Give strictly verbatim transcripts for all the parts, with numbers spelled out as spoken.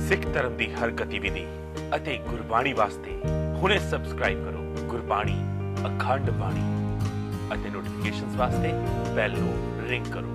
सिख धर्म की हर गतिविधि ਅਤੇ ਗੁਰਬਾਣੀ ਵਾਸਤੇ ਹੁਣੇ ਸਬਸਕ੍ਰਾਈਬ ਕਰੋ ਗੁਰਬਾਣੀ ਅਖੰਡ ਬਾਣੀ ਅਤੇ ਨੋਟੀਫਿਕੇਸ਼ਨਸ ਵਾਸਤੇ ਬੈਲ ਨੂੰ ਰਿੰਗ ਕਰੋ।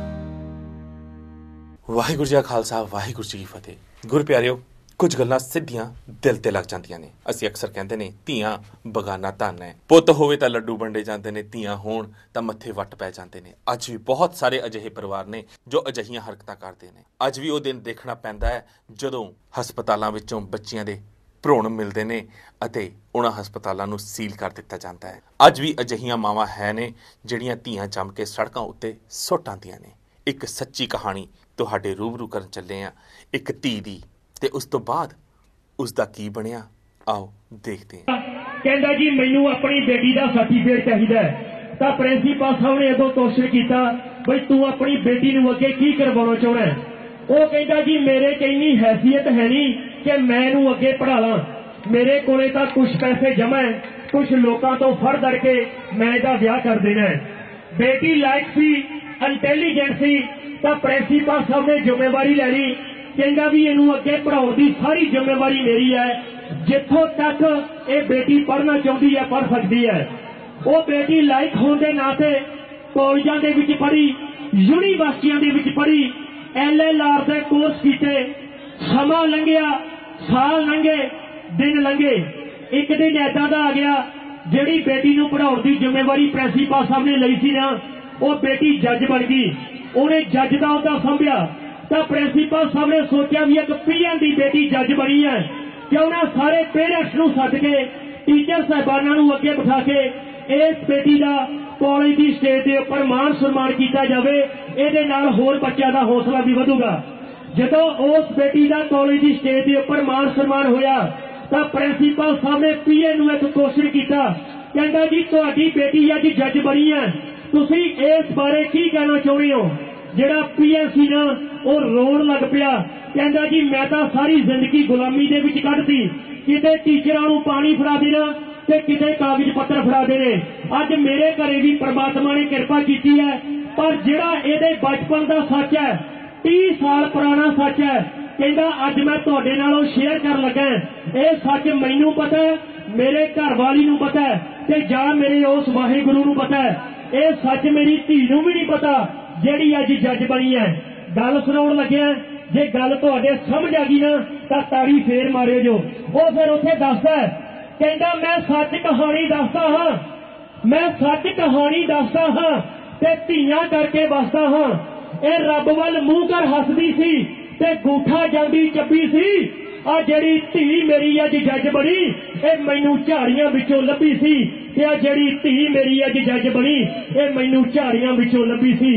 ਵਾਹਿਗੁਰੂ ਜੀ ਕਾ ਖਾਲਸਾ ਵਾਹਿਗੁਰੂ ਜੀ ਕੀ ਫਤਿਹ। ਗੁਰ ਪਿਆਰਿਓ, ਕੁਝ ਗੱਲਾਂ ਸਿੱਧੀਆਂ ਦਿਲ ਤੇ ਲੱਗ ਜਾਂਦੀਆਂ ਨੇ। ਅਸੀਂ ਅਕਸਰ ਕਹਿੰਦੇ ਨੇ ਧੀਆਂ ਬਗਾਨਾ ਧਨ ਹੈ, ਪੁੱਤ ਹੋਵੇ ਤਾਂ ਲੱਡੂ ਵੰਡੇ ਜਾਂਦੇ ਨੇ, ਧੀਆਂ ਹੋਣ ਤਾਂ ਮੱਥੇ ਵੱਟ ਪੈ ਜਾਂਦੇ ਨੇ। ਅੱਜ ਵੀ ਬਹੁਤ ਸਾਰੇ ਅਜਿਹੇ ਪਰਿਵਾਰ ਨੇ ਜੋ ਅਜਿਹੀਆਂ ਹਰਕਤਾਂ ਕਰਦੇ ਨੇ। ਅੱਜ ਵੀ ਉਹ ਦਿਨ ਦੇਖਣਾ ਪੈਂਦਾ ਹੈ ਜਦੋਂ ਹਸਪਤਾਲਾਂ ਵਿੱਚੋਂ ਬੱਚਿਆਂ ਦੇ ਭਰੂਣ ਮਿਲਦੇ ਨੇ ਅਤੇ ਉਹਨਾਂ ਹਸਪਤਾਲਾਂ ਨੂੰ ਸੀਲ ਕਰ ਦਿੱਤਾ ਜਾਂਦਾ ਹੈ। ਅੱਜ ਵੀ ਅਜਿਹੀਆਂ ਮਾਵਾਂ ਹੈ ਨੇ ਜਿਹੜੀਆਂ ਧੀਆਂ ਜੰਮ ਕੇ ਸੜਕਾਂ ਉੱਤੇ ਸੁੱਟ ਆਉਂਦੀਆਂ ਨੇ। ਇੱਕ ਸੱਚੀ ਕਹਾਣੀ ਤੁਹਾਡੇ ਰੂਬਰੂ ਕਰਨ ਚੱਲੇ ਹਾਂ, ਇੱਕ ਧੀ ਦੀ, ਤੇ ਉਸ ਤੋਂ ਬਾਅਦ ਉਸ ਦਾ ਕੀ ਬਣਿਆ, ਆਓ ਦੇਖਦੇ ਹਾਂ। ਕਹਿੰਦਾ ਜੀ ਮੈਨੂੰ ਆਪਣੀ ਬੇਟੀ ਦਾ ਸਰਟੀਫਿਕੇਟ ਚਾਹੀਦਾ ਹੈ। ਤਾਂ ਪ੍ਰਿੰਸੀਪਲ ਸਾਹਿਬ ਨੇ ਉਦੋਂ ਕੁਐਸਚਨ ਕੀਤਾ, ਬਈ ਤੂੰ ਆਪਣੀ ਬੇਟੀ ਨੂੰ ਅੱਗੇ ਕੀ ਕਰਵਾਉਣਾ ਚਾਹੁੰਦਾ ਹੈ? ਉਹ ਕਹਿੰਦਾ ਜੀ ਮੇਰੇ 'ਚ ਇੰਨੀ ਹੈਸੀਅਤ ਹੈ ਨਹੀਂ ਕਿ ਮੈਂ ਇਹਨੂੰ ਅੱਗੇ ਪੜ੍ਹਾ ਲਾਂ। ਮੇਰੇ ਕੋਲੇ ਤਾਂ ਕੁਝ ਪੈਸੇ ਜਮ੍ਹਾਂ ਹੈ, ਕੁਝ ਲੋਕਾਂ ਤੋਂ ਫੜ ਦੜ ਕੇ ਮੈਂ ਇਹਦਾ ਵਿਆਹ ਕਰ ਦੇਣਾ ਹੈ। ਬੇਟੀ ਲਾਇਕ ਸੀ, ਇੰਟੈਲੀਜੈਂਟ ਸੀ, ਤਾਂ ਪ੍ਰਿੰਸੀਪਲ ਸਾਹਿਬ ਨੇ ਜ਼ਿੰਮੇਵਾਰੀ ਲੈ ਲਈ। ਕਹਿੰਦਾ ਵੀ ਇਹਨੂੰ ਅੱਗੇ ਪੜ੍ਹਾਉਣ ਦੀ ਸਾਰੀ ਜ਼ਿੰਮੇਵਾਰੀ ਮੇਰੀ ਹੈ, ਜਿੱਥੋਂ ਤੱਕ ਇਹ ਬੇਟੀ ਪੜ੍ਹਨਾ ਚਾਹੁੰਦੀ ਹੈ ਪੜ੍ਹ ਸਕਦੀ ਹੈ। ਉਹ ਬੇਟੀ ਲਾਇਕ ਹੋਣ ਦੇ ਨਾਤੇ ਕਾਲਜਾਂ ਦੇ ਵਿੱਚ ਪੜ੍ਹੀ, ਯੂਨੀਵਰਸਿਟੀਆਂ ਦੇ ਵਿੱਚ ਪੜ੍ਹੀ, ਐਲ ਐਲ ਆਰ ਦੇ ਕੋਰਸ ਕੀਤੇ। ਸਮਾਂ ਲੰਘਿਆ, ਸਾਲ ਲੰਘੇ, ਦਿਨ ਲੰਘੇ। ਇੱਕ ਦਿਨ ਏਦਾਂ ਦਾ ਆ ਗਿਆ, ਜਿਹੜੀ ਬੇਟੀ ਨੂੰ ਪੜ੍ਹਾਉਣ ਦੀ ਜ਼ਿੰਮੇਵਾਰੀ ਪ੍ਰਿੰਸੀਪਲ ਸਾਹਿਬ ਨੇ ਲਈ ਸੀ ਨਾ, ਉਹ ਬੇਟੀ ਜੱਜ ਬਣ ਗਈ। ਉਹਨੇ ਜੱਜ ਦਾ ਅਹੁਦਾ ਸੰਭਿਆ। ਤਾਂ ਪ੍ਰਿੰਸੀਪਲ ਸਾਹਿਬ ਨੇ ਸੋਚਿਆ ਵੀ ਇੱਕ ਪੀ ਐਮ ਦੀ ਬੇਟੀ ਜੱਜ ਬਣੀ ਹੈ, ਕਿਉਂ ਨਾ ਸਾਰੇ ਪੇਰੈਂਟਸ ਨੂੰ ਸੱਦ ਕੇ, ਟੀਚਰ ਸਾਹਿਬਾਨਾਂ ਨੂੰ ਅੱਗੇ ਬਿਠਾ ਕੇ ਇਸ ਬੇਟੀ ਦਾ ਕਾਲਜ ਦੀ ਸਟੇਜ ਦੇ ਉੱਪਰ ਮਾਣ ਸਨਮਾਨ ਕੀਤਾ ਜਾਵੇ। ਇਹਦੇ ਨਾਲ ਹੋਰ ਬੱਚਿਆਂ ਦਾ ਹੌਸਲਾ ਵੀ ਵਧੂਗਾ। ਜਦੋਂ ਉਸ ਬੇਟੀ ਦਾ ਕਾਲਜ ਦੀ ਸਟੇਜ ਦੇ ਉੱਪਰ ਮਾਣ ਸਨਮਾਨ ਹੋਇਆ ਤਾਂ ਪ੍ਰਿੰਸੀਪਲ ਸਾਹਿਬ ਨੇ ਪੀਏ ਨੂੰ ਇੱਕ ਕੁਐਸਚਨ ਕੀਤਾ। ਕਹਿੰਦਾ ਜੀ ਤੁਹਾਡੀ ਬੇਟੀ ਅੱਜ ਜੱਜ ਬਣੀ ਹੈ, ਤੁਸੀਂ ਇਸ ਬਾਰੇ ਕੀ ਕਹਿਣਾ ਚਾਹੁੰਦੇ ਹੋ? ਜਿਹੜਾ ਪੀ ਐਮ ਸੀ ਨਾ ਉਹ ਰੋਣ ਲੱਗ ਪਿਆ। ਕਹਿੰਦਾ ਜੀ ਮੈਂ ਤਾਂ ਸਾਰੀ ਜ਼ਿੰਦਗੀ ਗੁਲਾਮੀ ਦੇ ਵਿੱਚ ਕੱਢਤੀ, ਕਿਤੇ ਟੀਚਰਾਂ ਨੂੰ ਪਾਣੀ ਫੜਾ ਦੇਣਾ ਤੇ ਕਿਤੇ ਕਾਗਜ਼ ਪੱਤਰ ਫੜਾ ਦੇਣੇ। ਅੱਜ ਮੇਰੇ ਘਰੇ ਵੀ ਪ੍ਰਮਾਤਮਾ ਨੇ ਕਿਰਪਾ ਕੀਤੀ ਹੈ, ਪਰ ਜਿਹੜਾ ਇਹਦੇ ਬਚਪਨ ਦਾ ਸੱਚ ਹੈ, ਤੀਹ ਸਾਲ ਪੁਰਾਣਾ ਸੱਚ ਹੈ, ਕਹਿੰਦਾ ਅੱਜ ਮੈਂ ਤੁਹਾਡੇ ਨਾਲੋਂ ਸ਼ੇਅਰ ਕਰਨ ਲੱਗਾ। ਇਹ ਸੱਚ ਮੈਨੂੰ ਪਤਾ ਹੈ, ਮੇਰੇ ਘਰ ਵਾਲੀ ਨੂੰ ਪਤਾ ਹੈ, ਤੇ ਜਾਂ ਮੇਰੇ ਉਸ ਵਾਹਿਗੁਰੂ ਨੂੰ ਪਤਾ ਹੈ। ਇਹ ਸੱਚ ਮੇਰੀ ਧੀ ਨੂੰ ਵੀ ਨਹੀਂ ਪਤਾ ਜਿਹੜੀ ਅੱਜ ਜੱਜ ਬਣੀ ਹੈ। ਗੱਲ ਸੁਣਾਉਣ ਲੱਗਿਆ, ਜੇ ਗੱਲ ਤੁਹਾਡੇ ਸਮਝ ਆ ਗਈ ਨਾ ਤਾਂ ਤਾੜੀ ਫੇਰ ਮਾਰਿਓ ਜੋ। ਉਹ ਫਿਰ ਉੱਥੇ ਦੱਸਦਾ, ਕਹਿੰਦਾ ਮੈਂ ਸੱਚ ਕਹਾਣੀ ਦੱਸਦਾ ਹਾਂ, ਮੈਂ ਸੱਚ ਕਹਾਣੀ ਦੱਸਦਾ ਹਾਂ ਤੇ ਧੀਆਂ ਕਰਕੇ ਵਸਦਾ ਹਾਂ। ਇਹ ਰੱਬ ਵੱਲ ਮੂੰਹ ਕਰ ਹੱਸਦੀ ਸੀ ਤੇ ਗੂਠਾ ਜਾਂਦੀ ਚੱਬੀ ਸੀ। ਆ ਜਿਹੜੀ ਧੀ ਮੇਰੀ ਅੱਜ ਜੱਜ ਬਣੀ, ਇਹ ਮੈਨੂੰ ਝਾੜੀਆਂ ਵਿੱਚੋਂ ਲੱਭੀ ਸੀ, ਤੇ ਆ ਜਿਹੜੀ ਧੀ ਮੇਰੀ ਅੱਜ ਜੱਜ ਬਣੀ, ਇਹ ਮੈਨੂੰ ਝਾੜੀਆਂ ਵਿੱਚੋਂ ਲੱਭੀ ਸੀ।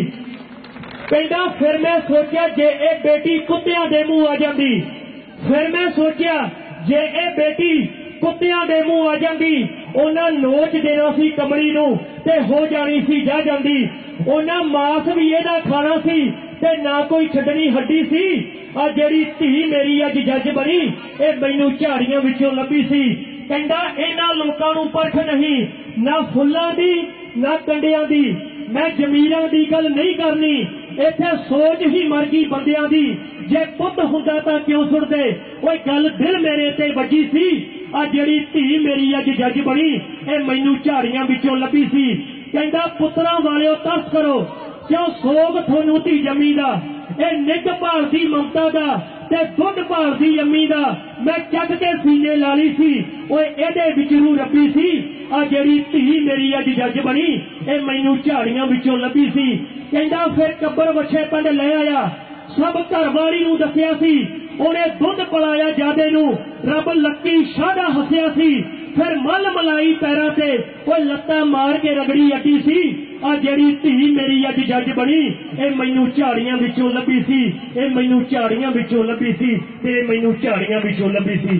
ਕਹਿੰਦਾ ਫਿਰ ਮੈਂ ਸੋਚਿਆ ਜੇ ਇਹ ਬੇਟੀ ਕੁੱਤਿਆਂ ਦੇ ਮੂੰਹ ਆ ਜਾਂਦੀ, ਫਿਰ ਮੈਂ ਸੋਚਿਆ ਜੇ ਇਹ ਬੇਟੀ ਕੁੱਤਿਆਂ ਦੇ ਮੂੰਹ ਆ ਜਾਂਦੀ, ਉਹਨਾਂ ਨੋਚ ਦੇਣਾ ਸੀ ਕਮਲੀ ਨੂੰ ਤੇ ਹੋ ਜਾਣੀ ਸੀ ਜਾ ਜਾਂਦੀ। ਉਹਨਾਂ ਮਾਸ ਵੀ ਇਹਦਾ ਖਾਣਾ ਸੀ ਤੇ ਨਾ ਕੋਈ ਛੱਡਣੀ ਹੱਡੀ ਸੀ। ਆ ਜਿਹੜੀ ਧੀ ਮੇਰੀ ਅੱਜ ਜੱਜ ਬਣੀ, ਇਹ ਮੈਨੂੰ ਝਾੜੀਆਂ ਵਿੱਚੋਂ ਲੱਭੀ ਸੀ। ਕਹਿੰਦਾ ਇਹਨਾਂ ਲੋਕਾਂ ਨੂੰ ਪਰਖ ਨਹੀਂ, ਨਾ ਫੁੱਲਾਂ ਦੀ ਨਾ ਕੰਡਿਆਂ ਦੀ। ਮੈਂ ਜ਼ਮੀਰਾਂ ਦੀ ਗੱਲ ਨਹੀਂ ਕਰਨੀ, ਇੱਥੇ ਸੋਚ ਹੀ ਮਰ ਗਈ ਬੰਦਿਆਂ ਦੀ। ਜੇ ਪੁੱਤ ਹੁੰਦਾ ਤਾਂ ਕਿਉਂ ਸੁਣਦੇ? ਉਹ ਗੱਲ ਦਿਲ ਮੇਰੇ ਤੇ ਵੱਜੀ ਸੀ। ਆ ਜਿਹੜੀ ਧੀ ਮੇਰੀ ਅੱਜ ਜੱਜ ਬਣੀ, ਇਹ ਮੈਨੂੰ ਝਾੜੀਆਂ ਵਿੱਚੋਂ ਲੱਭੀ ਸੀ। ਕਹਿੰਦਾ ਪੁੱਤਰਾਂ ਵਾਲਿਓ ਤਰਸ ਕਰੋ, ਕਿਉਂ ਸੋਗ ਤੁਹਾਨੂੰ ਧੀ ਜੰਮੀ ਦਾ। ਇਹ ਨਿੱਘ ਭਾਲਦੀ ਮਮਤਾ ਦਾ ਤੇ ਦੁੱਧ ਭਾਲਦੀ ਅੰਮੀ ਦਾ। ਮੈਂ ਚੱਕ ਕੇ ਸੀਨੇ ਲਾ ਲਈ ਸੀ, ਓਏ ਇਹਦੇ ਵਿੱਚ ਨੂੰ ਰੱਬੀ ਸੀ। ਆ ਜਿਹੜੀ ਧੀ ਮੇਰੀ ਅੱਜ ਜੱਜ ਬਣੀ, ਇਹ ਮੈਨੂੰ ਝਾੜੀਆਂ ਵਿੱਚੋਂ ਲੱਭੀ ਸੀ। ਕਹਿੰਦਾ ਫਿਰ ਕੱਬਰ ਵੱਛੇ ਪਿੰਡ ਲੈ ਆਇਆ, ਸਭ ਘਰ ਵਾਲੀ ਨੂੰ ਦੱਸਿਆ ਸੀ। ਉਹਨੇ ਦੁੱਧ ਪਿਲਾਇਆ ਜਾਦੇ ਨੂੰ, ਰੱਬ ਲੱਕੀ ਸ਼ਾਦਾ ਹੱਸਿਆ ਸੀ। ਫਿਰ ਮੱਲ ਮਲਾਈ ਪੈਰਾਂ ਤੇ, ਓਏ ਲੱਤਾਂ ਮਾਰ ਕੇ ਰਗੜੀ ਅੱਡੀ ਸੀ। ਆ ਜਿਹੜੀ ਧੀ ਮੇਰੀ ਅੱਜ ਜੱਜ ਬਣੀ, ਇਹ ਮੈਨੂੰ ਝਾੜੀਆਂ ਵਿੱਚੋਂ ਲੱਭੀ ਸੀ, ਇਹ ਮੈਨੂੰ ਝਾੜੀਆਂ ਵਿੱਚੋਂ ਲੱਭੀ ਸੀ, ਤੇ ਮੈਨੂੰ ਝਾੜੀਆਂ ਵਿੱਚੋਂ ਲੱਭੀ ਸੀ।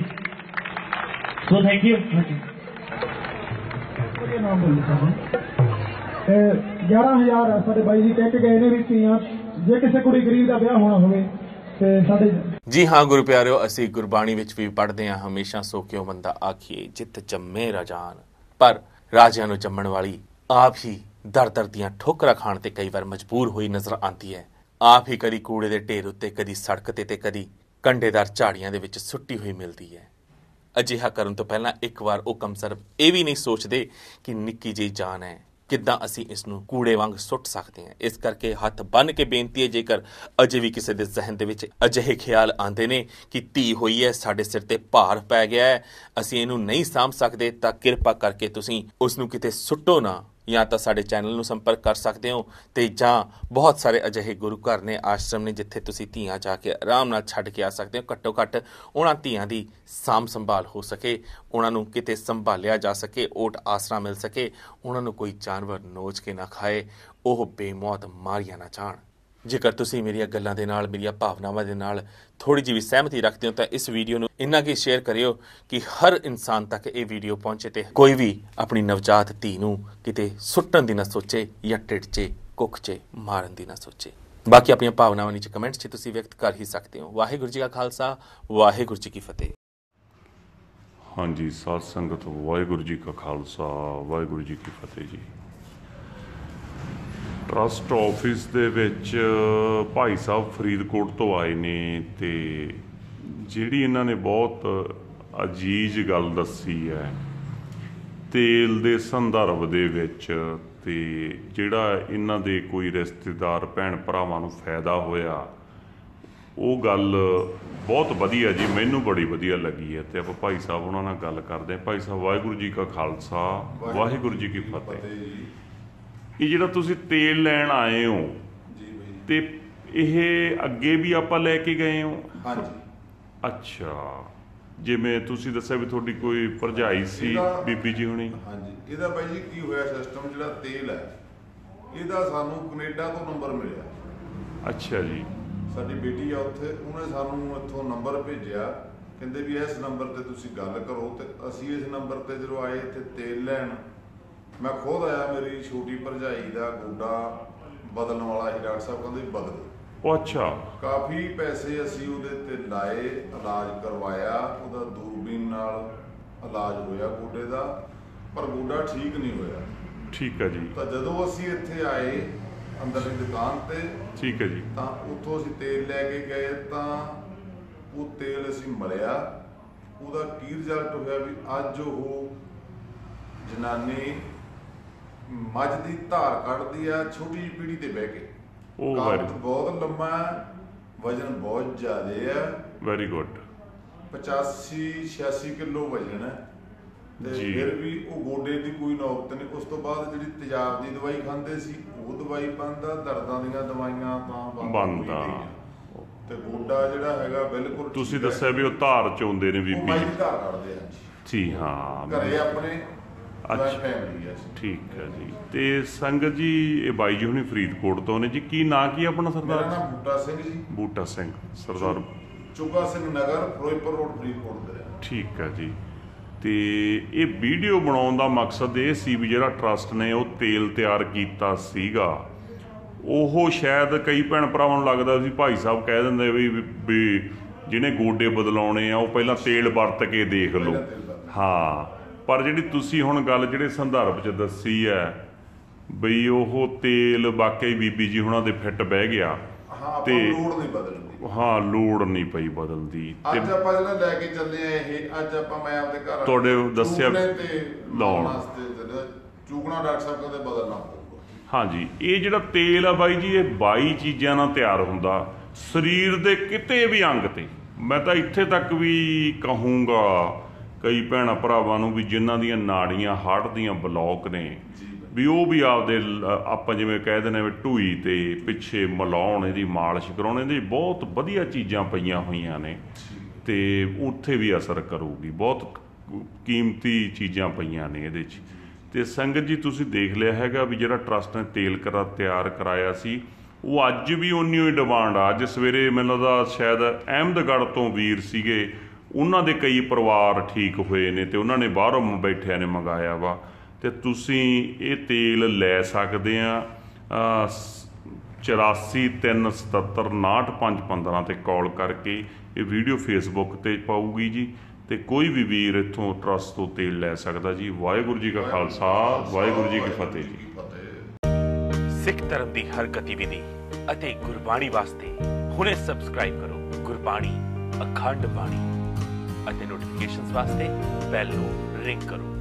So thank you. ਗਿਆਰਾਂ ਹਜ਼ਾਰ ਸਾਡੇ ਬਾਈ ਜੀ ਕਹਿ ਕੇ ਗਏ ਨੇ ਵੀ ਧੀਆਂ, ਜੇ ਕਿਸੇ ਕੁੜੀ ਗਰੀਬ ਦਾ ਵਿਆਹ ਹੋਣਾ ਹੋਵੇ ਤੇ ਸਾਡੇ। ਜੀ ਹਾਂ ਗੁਰੂ ਪਿਆਰਿਓ, ਅਸੀਂ ਗੁਰਬਾਣੀ ਵਿੱਚ ਵੀ ਪੜ੍ਹਦੇ ਹਾਂ, ਹਮੇਸ਼ਾ ਸੋ ਕਿਉ ਬੰਦਾ ਆਖੀਏ ਜਿੱਤ ਜੰਮੇ ਰਾਜਾਨ। ਪਰ ਰਾਜਿਆਂ ਨੂੰ ਜੰਮਣ ਵਾਲੀ ਆਪ ਹੀ ਦਰ ਦਰ ਦੀਆਂ ਠੋਕਰਾਂ ਖਾਣ ਤੇ ਕਈ ਵਾਰ ਮਜਬੂਰ ਹੋਈ ਨਜ਼ਰ ਆਉਂਦੀ ਹੈ। ਆਪ ਹੀ ਕਦੀ ਕੂੜੇ ਦੇ ਢੇਰ ਉੱਤੇ, ਕਦੀ ਸੜਕ ਤੇ ਤੇ ਕਦੀ ਕੰਡੇਦਾਰ ਝਾੜੀਆਂ ਦੇ ਵਿੱਚ ਸੁੱਟੀ ਹੋਈ ਮਿਲਦੀ ਹੈ। ਅਜਿਹਾ ਕਰਨ ਤੋਂ ਪਹਿਲਾਂ ਇੱਕ ਵਾਰ ਉਹ ਕਮ ਸਿਰਫ ਇਹ ਵੀ ਨਹੀਂ ਸੋਚਦੇ ਕਿ ਨਿੱਕੀ ਜਿਹੀ ਜਾਨ ਹੈ, ਕਿੱਦਾਂ ਅਸੀਂ ਇਸ ਨੂੰ ਕੂੜੇ ਵਾਂਗ ਸੁੱਟ ਸਕਦੇ ਹਾਂ। ਇਸ ਕਰਕੇ ਹੱਥ ਬੰਨ੍ਹ ਕੇ ਬੇਨਤੀ ਹੈ, ਜੇਕਰ ਅਜੇ ਵੀ ਕਿਸੇ ਦੇ ਜ਼ਿਹਨ ਦੇ ਵਿੱਚ ਅਜਿਹੇ ਖਿਆਲ ਆਉਂਦੇ ਨੇ ਕਿ ਧੀ ਹੋਈ ਹੈ, ਸਾਡੇ ਸਿਰ ਤੇ ਭਾਰ ਪੈ ਗਿਆ ਹੈ, ਅਸੀਂ ਇਹਨੂੰ ਨਹੀਂ ਸਾਂਭ ਸਕਦੇ, ਤਾਂ ਕਿਰਪਾ ਕਰਕੇ ਤੁਸੀਂ ਉਸ ਨੂੰ ਕਿਤੇ ਸੁੱਟੋ ਨਾ। ਜਾਂ ਤਾਂ ਸਾਡੇ ਚੈਨਲ ਨੂੰ ਸੰਪਰਕ ਕਰ ਸਕਦੇ ਹੋ, ਤੇ ਜਾਂ ਬਹੁਤ ਸਾਰੇ ਅਜਿਹੇ ਗੁਰੂ ਘਰ ਨੇ, ਆਸ਼ਰਮ ਨੇ, ਜਿੱਥੇ ਤੁਸੀਂ ਧੀਆਂ ਜਾ ਕੇ ਆਰਾਮ ਨਾਲ ਛੱਡ ਕੇ ਆ ਸਕਦੇ ਹੋ। ਘੱਟੋ ਘੱਟ ਉਹਨਾਂ ਧੀਆਂ ਦੀ ਸਾਂਭ ਸੰਭਾਲ ਹੋ ਸਕੇ, ਉਹਨਾਂ ਨੂੰ ਕਿਤੇ ਸੰਭਾਲਿਆ ਜਾ ਸਕੇ, ਓਟ ਆਸਰਾ ਮਿਲ ਸਕੇ, ਉਹਨਾਂ ਨੂੰ ਕੋਈ ਜਾਨਵਰ ਨੋਚ ਕੇ ਨਾ ਖਾਏ, ਉਹ ਬੇਮੌਤ ਮਾਰੀਆਂ ਨਾ ਜਾਣ। ਜੇਕਰ ਤੁਸੀਂ ਮੇਰੀਆਂ ਗੱਲਾਂ ਦੇ ਨਾਲ, ਮੇਰੀਆਂ ਭਾਵਨਾਵਾਂ ਦੇ ਨਾਲ ਥੋੜ੍ਹੀ ਜਿਹੀ ਵੀ ਸਹਿਮਤੀ ਰੱਖਦੇ ਹੋ, ਤਾਂ ਇਸ ਵੀਡੀਓ ਨੂੰ ਇੰਨਾ ਕੁ ਸ਼ੇਅਰ ਕਰਿਓ ਕਿ ਹਰ ਇਨਸਾਨ ਤੱਕ ਇਹ ਵੀਡੀਓ ਪਹੁੰਚੇ, ਤੇ ਕੋਈ ਵੀ ਆਪਣੀ ਨਵਜਾਤ ਧੀ ਨੂੰ ਕਿਤੇ ਸੁੱਟਣ ਦੀ ਨਾ ਸੋਚੇ, ਜਾਂ ਢਿੱਡ 'ਚ ਕੁੱਖ 'ਚ ਮਾਰਨ ਦੀ ਨਾ ਸੋਚੇ। ਬਾਕੀ ਆਪਣੀਆਂ ਭਾਵਨਾਵਾਂ ਨੀਚੇ ਕਮੈਂਟਸ 'ਚ ਤੁਸੀਂ ਵਿਅਕਤ ਕਰ ਹੀ ਸਕਦੇ ਹੋ। ਵਾਹਿਗੁਰੂ ਜੀ ਕਾ ਖਾਲਸਾ, ਵਾਹਿਗੁਰੂ ਜੀ ਕੀ ਫਤਿਹ। ਹਾਂਜੀ, ਸਾਧ ਸੰਗਤ, ਵਾਹਿਗੁਰੂ ਜੀ ਕਾ ਖਾਲਸਾ, ਵਾਹਿਗੁਰੂ ਜੀ ਕੀ ਫਤਿਹ ਜੀ। ਟਰੱਸਟ ਆਫਿਸ ਦੇ ਵਿੱਚ ਭਾਈ ਸਾਹਿਬ ਫਰੀਦਕੋਟ ਤੋਂ ਆਏ ਨੇ, ਤੇ ਜਿਹੜੀ ਇਹਨਾਂ ਨੇ ਬਹੁਤ ਅਜੀਜ਼ ਗੱਲ ਦੱਸੀ ਹੈ ਤੇਲ ਦੇ ਸੰਦਰਭ ਦੇ ਵਿੱਚ, ਤੇ ਜਿਹੜਾ ਇਹਨਾਂ ਦੇ ਕੋਈ ਰਿਸ਼ਤੇਦਾਰ ਭੈਣ ਭਰਾਵਾਂ ਨੂੰ ਫਾਇਦਾ ਹੋਇਆ, ਉਹ ਗੱਲ ਬਹੁਤ ਵਧੀਆ ਜੀ, ਮੈਨੂੰ ਬੜੀ ਵਧੀਆ ਲੱਗੀ ਹੈ। ਤੇ ਆਪਾਂ ਭਾਈ ਸਾਹਿਬ ਉਹਨਾਂ ਨਾਲ ਗੱਲ ਕਰਦੇ ਹਾਂ। ਭਾਈ ਸਾਹਿਬ, ਵਾਹਿਗੁਰੂ ਜੀ ਕਾ ਖਾਲਸਾ, ਵਾਹਿਗੁਰੂ ਜੀ ਕੀ ਫਤਿਹ। ਇਹ ਜਿਹੜਾ ਤੁਸੀਂ ਤੇਲ ਲੈਣ ਆਏ ਹੋ, ਤੇ ਇਹ ਅੱਗੇ ਵੀ ਆਪਾਂ ਲੈ ਕੇ ਗਏ ਹੋ? ਹਾਂਜੀ। ਅੱਛਾ, ਜਿਵੇਂ ਤੁਸੀਂ ਦੱਸਿਆ ਵੀ ਤੁਹਾਡੀ ਕੋਈ ਭਰਜਾਈ ਸੀ ਬੀਬੀ ਜੀ ਹੁਣੀ। ਹਾਂਜੀ, ਇਹਦਾ ਬਾਈ ਜੀ ਕੀ ਹੋਇਆ ਸਿਸਟਮ, ਜਿਹੜਾ ਤੇਲ ਹੈ ਇਹਦਾ ਸਾਨੂੰ ਕੈਨੇਡਾ ਤੋਂ ਨੰਬਰ ਮਿਲਿਆ। ਅੱਛਾ ਜੀ। ਸਾਡੀ ਬੇਟੀ ਆ ਉੱਥੇ, ਉਹਨੇ ਸਾਨੂੰ ਇੱਥੋਂ ਨੰਬਰ ਭੇਜਿਆ, ਕਹਿੰਦੇ ਵੀ ਇਸ ਨੰਬਰ ਤੇ ਤੁਸੀਂ ਗੱਲ ਕਰੋ। ਤੇ ਅਸੀਂ ਇਸ ਨੰਬਰ ਤੇ ਜਦੋਂ ਆਏ ਇੱਥੇ ਤੇਲ ਲੈਣ, ਮੈਂ ਖੁਦ ਆਇਆ, ਮੇਰੀ ਛੋਟੀ ਭਰਜਾਈ ਦਾ ਗੋਡਾ ਬਦਲਣ ਵਾਲਾ ਸੀ, ਡਾਕਟਰ ਸਾਹਿਬ ਕਹਿੰਦੇ ਬਦਲ। ਉਹ ਅੱਛਾ। ਕਾਫੀ ਪੈਸੇ ਅਸੀਂ ਉਹਦੇ ਤੇ ਲਾਏ, ਇਲਾਜ ਕਰਵਾਇਆ, ਉਹਦਾ ਦੂਰਬੀਨ ਨਾਲ ਇਲਾਜ ਹੋਇਆ ਗੋਡੇ ਦਾ, ਪਰ ਗੋਡਾ ਠੀਕ ਨਹੀਂ ਹੋਇਆ। ਠੀਕ ਹੈ ਜੀ। ਤਾਂ ਜਦੋਂ ਅਸੀਂ ਇੱਥੇ ਆਏ ਅੰਦਰਲੀ ਦੁਕਾਨ ਤੇ, ਠੀਕ ਹੈ ਜੀ, ਤਾਂ ਉੱਥੋਂ ਅਸੀਂ ਤੇਲ ਲੈ ਕੇ ਗਏ, ਤਾਂ ਉਹ ਤੇਲ ਅਸੀਂ ਮਲਿਆ, ਉਹਦਾ ਕੀ ਰਿਜ਼ਲਟ ਹੋਇਆ ਵੀ ਅੱਜ ਉਹ ਜਨਾਨੀ ਮੱਝ ਦੀ ਧਾਰ ਕੱਢਦੀ ਆ ਛੋਟੀ ਜਿਹੀ ਪੀੜੀ ਤੇ ਬਹਿ ਕੇ। ਉਹ ਕੱਦ ਬਹੁਤ ਲੰਮਾ, ਵਜਨ ਬਹੁਤ ਜ਼ਿਆਦਾ ਹੈ, ਵੈਰੀ ਗੁੱਡ। ਪਚਾਸੀ ਛਿਆਸੀ ਕਿਲੋ ਵਜਨ ਹੈ, ਤੇ ਫਿਰ ਵੀ ਉਹ ਗੋਡੇ ਦੀ ਕੋਈ ਨੌਬਤ ਨਹੀਂ। ਉਸ ਤੋਂ ਬਾਅਦ ਜਿਹੜੀ ਤੇਜ਼ਾਬ ਦੀ ਦਵਾਈ ਖਾਂਦੇ ਸੀ, ਉਹ ਦਵਾਈ ਬੰਦ ਆ, ਦਰਦਾਂ ਦੀਆਂ ਦਵਾਈਆਂ ਤਾਂ ਬੰਦ ਆ, ਤੇ ਗੋਡਾ ਜਿਹੜਾ ਹੈਗਾ ਬਿਲਕੁਲ। ਤੁਸੀਂ ਦੱਸਿਆ ਵੀ ਉਹ ਧਾਰ ਚੋਂਦੇ ਨੇ ਬੀਬੀ ਜੀ, ਧਾਰ ਕੱਢਦੇ ਆ ਜੀ। ਹਾਂ, ਘਰੇ ਆਪਣੇ। ਅੱਛਾ, ਠੀਕ ਹੈ ਜੀ। ਤੇ ਸੰਗਤ ਜੀ, ਇਹ ਬਾਈ ਜੀ ਹੁਣੀ ਫਰੀਦਕੋਟ ਤੋਂ ਨੇ ਜੀ। ਕੀ ਨਾਂ ਕੀ ਆਪਣਾ ਸਰਦਾਰ? ਮੇਰਾ ਨਾਮ ਬੂਟਾ ਸਿੰਘ ਜੀ। ਬੂਟਾ ਸਿੰਘ, ਸਰਦਾਰ ਚੁਗਾ ਸਿੰਘ ਨਗਰ, ਫਿਰੋਜ਼ਪੁਰ ਰੋਡ, ਫਰੀਦਕੋਟ ਦੇ। ਠੀਕ ਹੈ ਜੀ। ਤੇ ਇਹ ਵੀਡੀਓ ਬਣਾਉਣ ਦਾ ਮਕਸਦ ਇਹ ਸੀ ਵੀ ਜਿਹੜਾ ਟਰੱਸਟ ਨੇ ਉਹ ਤੇਲ ਤਿਆਰ ਕੀਤਾ ਸੀਗਾ, ਉਹ ਸ਼ਾਇਦ ਕਈ ਭੈਣ ਭਰਾਵਾਂ ਨੂੰ ਲੱਗਦਾ ਸੀ ਭਾਈ ਸਾਹਿਬ ਕਹਿ ਦਿੰਦੇ ਵੀ ਵੀ ਜਿਹਨੇ ਗੋਡੇ ਬਦਲਾਉਣੇ ਆ ਉਹ ਪਹਿਲਾਂ ਤੇਲ ਵਰਤ ਕੇ ਦੇਖ ਲਓ। ਹਾਂ, ਪਰ ਜਿਹੜੀ ਤੁਸੀਂ ਹੁਣ ਗੱਲ ਜਿਹੜੇ ਸੰਦਰਭ 'ਚ ਦੱਸੀ ਹੈ ਬਈ ਉਹ ਤੇਲ ਵਾਕਈ ਬੀਬੀ ਜੀ ਹੁਣਾਂ ਦੇ ਫਿੱਟ ਬਹਿ ਗਿਆ, ਤੇ ਲੋੜ ਨਹੀਂ ਬਦਲਦੀ। ਹਾਂ, ਲੋੜ ਨਹੀਂ ਪਈ ਬਦਲਦੀ। ਅੱਜ ਆਪਾਂ ਜਿਹੜਾ ਲੈ ਕੇ ਚੱਲੇ ਆ ਇਹ, ਅੱਜ ਆਪਾਂ ਮੈਂ ਆਪਦੇ ਘਰ ਤੁਹਾਡੇ ਦੱਸਿਆ ਤੇ ਲਾਉਣ ਵਾਸਤੇ ਚੂਕਣਾ, ਡਾਕਟਰ ਸਾਹਿਬ ਕਹਿੰਦੇ ਬਦਲਣਾ ਪਊਗਾ। ਹਾਂਜੀ, ਇਹ ਜਿਹੜਾ ਤੇਲ ਆ ਬਾਈ ਜੀ, ਇਹ ਬਾਈ ਚੀਜ਼ਾਂ ਨਾਲ ਤਿਆਰ ਹੁੰਦਾ ਸਰੀਰ ਦੇ ਕਿਤੇ ਵੀ ਅੰਗ ਤੇ। ਮੈਂ ਤਾਂ ਇੱਥੇ ਤੱਕ ਵੀ ਕਹੂੰਗਾ ਕਈ ਭੈਣਾਂ ਭਰਾਵਾਂ ਨੂੰ ਵੀ ਜਿਨ੍ਹਾਂ ਦੀਆਂ ਨਾੜੀਆਂ ਹਾਰਟ ਦੀਆਂ ਬਲੌਕ ਨੇ, ਵੀ ਉਹ ਵੀ ਆਪਦੇ ਆਪਾਂ ਜਿਵੇਂ ਕਹਿ ਦਿੰਦੇ ਵੀ ਢੂਈ ਤੇ ਪਿੱਛੇ ਮਲਾਉਣ, ਇਹਦੀ ਮਾਲਿਸ਼ ਕਰਾਉਣ, ਇਹਦੀ ਬਹੁਤ ਵਧੀਆ ਚੀਜ਼ਾਂ ਪਈਆਂ ਹੋਈਆਂ ਨੇ, ਤੇ ਉੱਥੇ ਵੀ ਅਸਰ ਕਰੂਗੀ। ਬਹੁਤ ਕੀਮਤੀ ਚੀਜ਼ਾਂ ਪਈਆਂ ਨੇ ਇਹਦੇ 'ਚ। ਤੇ ਸੰਗਤ ਜੀ, ਤੁਸੀਂ ਦੇਖ ਲਿਆ ਹੈਗਾ ਵੀ ਜਿਹੜਾ ਟਰੱਸਟ ਨੇ ਤੇਲ ਕਰਾ ਤਿਆਰ ਕਰਾਇਆ ਸੀ, ਉਹ ਅੱਜ ਵੀ ਉਨੀ ਹੀ ਡਿਮਾਂਡ ਆ। ਅੱਜ ਸਵੇਰੇ ਮੈਨੂੰ ਲੱਗਦਾ ਸ਼ਾਇਦ ਅਹਿਮਦਗੜ੍ਹ ਤੋਂ ਵੀਰ ਸੀਗੇ, ਉਹਨਾਂ ਦੇ ਕਈ ਪਰਿਵਾਰ ਠੀਕ ਹੋਏ ਨੇ, ਤੇ ਉਹਨਾਂ ਨੇ ਬਾਹਰੋਂ ਬੈਠਿਆਂ ਨੇ ਮੰਗਾਇਆ ਵਾ। ਤੇ ਤੁਸੀਂ ਇਹ ਤੇਲ ਲੈ ਸਕਦੇ ਆ ਚੁਰਾਸੀ ਤਿੰਨ ਸਤੱਤਰ ਉਨਾਹਠ ਪੰਜ ਪੰਦਰਾਂ ਤੇ ਕਾਲ ਕਰਕੇ। ਇਹ ਵੀਡੀਓ ਫੇਸਬੁੱਕ ਤੇ ਪਾਊਗੀ ਜੀ, ਤੇ ਕੋਈ ਵੀ ਵੀਰ ਇੱਥੋਂ ਟਰੱਸਟ ਤੋਂ ਤੇਲ ਲੈ ਸਕਦਾ ਜੀ। ਵਾਹਿਗੁਰੂ ਜੀ ਕਾ ਖਾਲਸਾ, ਵਾਹਿਗੁਰੂ ਜੀ ਕੀ ਫਤਿਹ ਜੀ। ਸਿੱਖ ਧਰਮ ਦੀ ਹਰ ਗਤੀਵਿਧੀ ਅਤੇ ਗੁਰਬਾਣੀ ਵਾਸਤੇ ਹੁਣੇ ਸਬਸਕ੍ਰਾਈਬ ਕਰੋ ਗੁਰਬਾਣੀ ਅਖੰਡ ਬਾਣੀ ਅਤੇ ਨੋਟੀਫਿਕੇਸ਼ਨਸ ਵਾਸਤੇ ਬੈਲ ਨੂੰ ਰਿੰਗ ਕਰੋ।